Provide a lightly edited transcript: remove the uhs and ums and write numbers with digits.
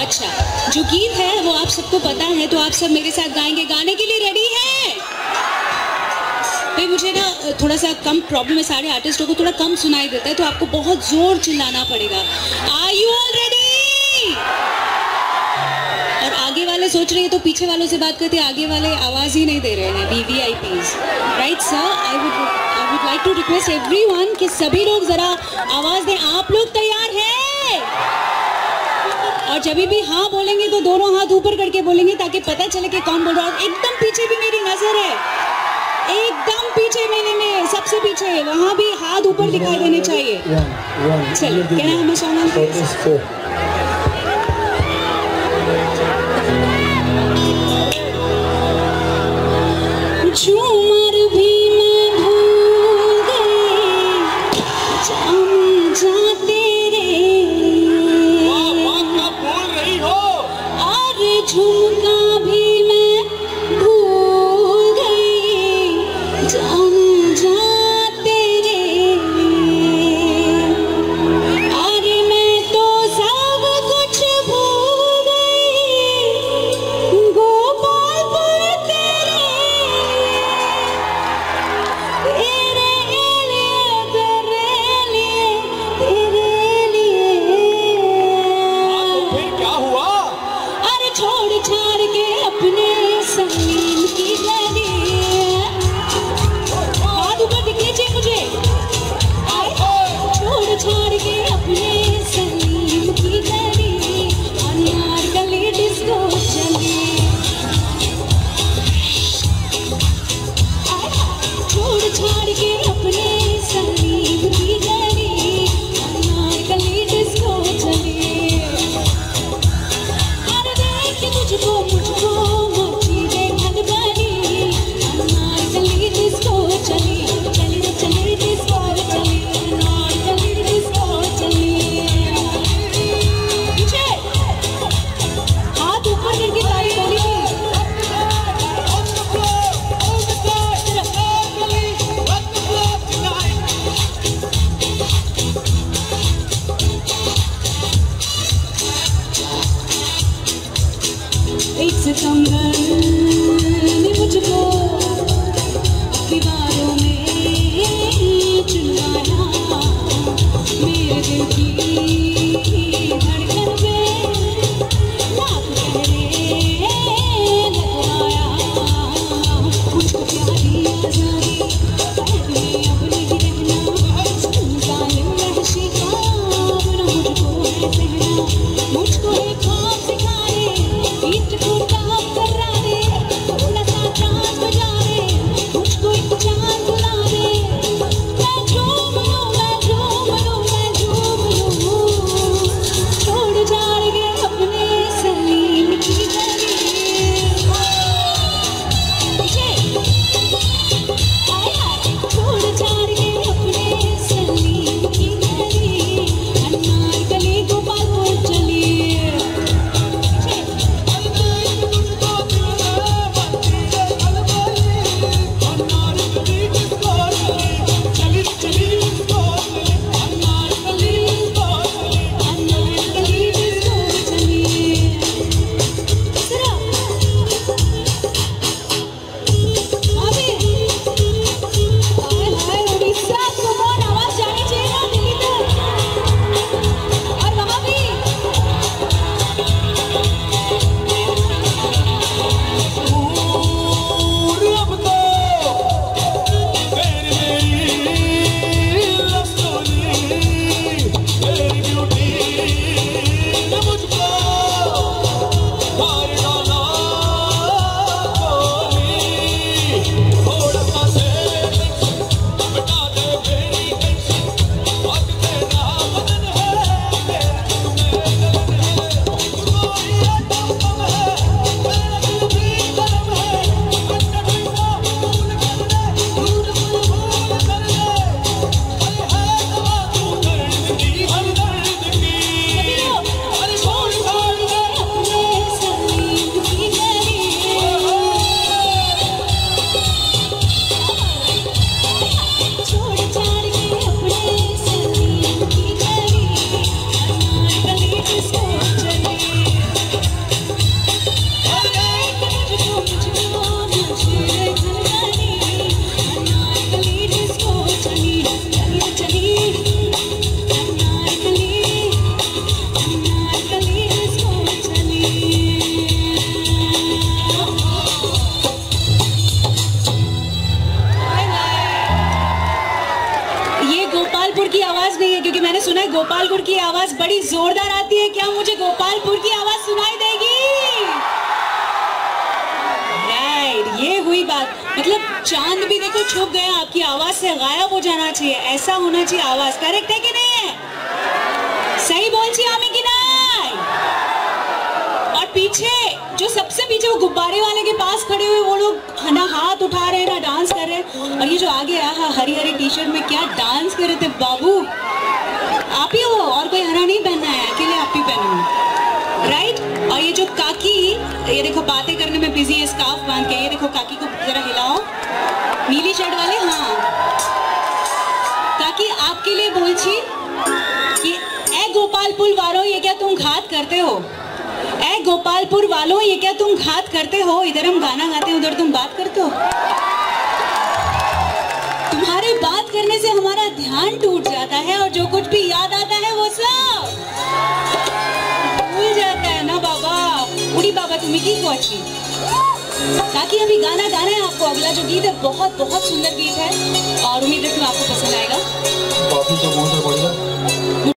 अच्छा, जो गीत है वो आप सबको पता है, तो आप सब मेरे साथ गाएंगे। गाने के लिए रेडी हैं? भाई मुझे ना थोड़ा सा कम प्रॉब्लम है, सारे आर्टिस्टों को थोड़ा कम सुनाई देता है, तो आपको बहुत जोर चिल्लाना पड़ेगा। Are you all ready? और आगे वाले सोच रहे हैं तो पीछे वालों से बात करते हैं, आगे वाले आवाज ही नहीं दे रहे हैं। VVIPs, right sir? I would like to request everyone कि सभी लोग जरा आवाज दें। आप लोग तैयार हैं? और जब भी हाँ बोलेंगे तो दोनों हाथ ऊपर करके बोलेंगे ताकि पता चले कि कौन बोल रहा है। एकदम पीछे भी मेरी नजर है, एकदम पीछे में सबसे पीछे, वहाँ भी हाथ ऊपर दिखाई देने चाहिए। चलो, कहना हमें सॉन्ग झूमर भी मैं भूल गई, जाने जा तेरे। क्या बोल रही हो? अरे झुमका भी मैं भूल गई, जाने जा तेरे। अरे मैं तो सब कुछ भूल गई, गोपालपुर तेरे। गोपालपुर की आवाज नहीं है, क्योंकि मैंने सुना है गोपालपुर की आवाज बड़ी जोरदार आती है। क्या मुझे गोपालपुर की आवाज सुनाई देगी? राइट, ये हुई बात। मतलब चांद भी देखो छुप गया, आपकी आवाज से गायब हो जाना चाहिए, ऐसा होना चाहिए आवाज। करेक्ट है कि नहीं है? सही बोल छी आमी की नहीं? और पीछे जो सबसे पीछे वो गुब्बारे वाले के पास खड़े हुए वो लोग ना हाथ उठा रहे हैं ना डांस कर रहे हैं। और ये जो आगे रहा हरी हरी टी शर्ट में क्या डांस कर रहे थे बाबू, आप ही हो, और कोई हरा नहीं पहनना है, अकेले आप ही पहना है, राइट। और ये जो काकी, ये देखो बातें करने में बिजी है स्कार्फ बांध के, ये देखो काकी को जरा हिलाओ, नीली शर्ट वाले। हाँ काकी, आपके लिए बोल छी कि ए गोपालपुर वालों, ये क्या तुम घात करते हो? ए गोपालपुर वालों, ये क्या तुम घात करते हो? इधर हम गाना गाते हैं, उधर तुम बात करते हो। तुम्हारे बात करने से हमारा ध्यान टूट जाता है और जो कुछ भी याद आता है वो सब भूल जाता है ना बाबा। उड़ी बाबा तुम्हें की अच्छी ताकि अभी गाना गाना है आपको। अगला जो गीत है बहुत बहुत सुंदर गीत है और उम्मीद है कि आपको पसंद आएगा।